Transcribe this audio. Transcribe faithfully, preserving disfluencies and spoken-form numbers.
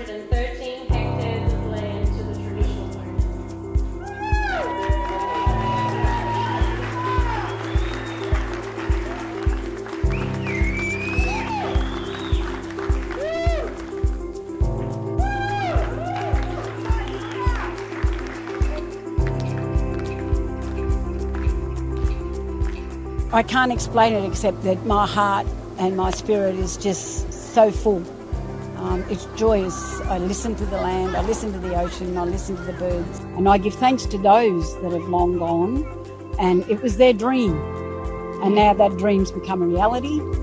thirteen hectares of land to the traditional owners. I can't explain it except that my heart and my spirit is just so full. Um, it's joyous. I listen to the land, I listen to the ocean, I listen to the birds, and I give thanks to those that have long gone, and it was their dream, and now that dream's become a reality.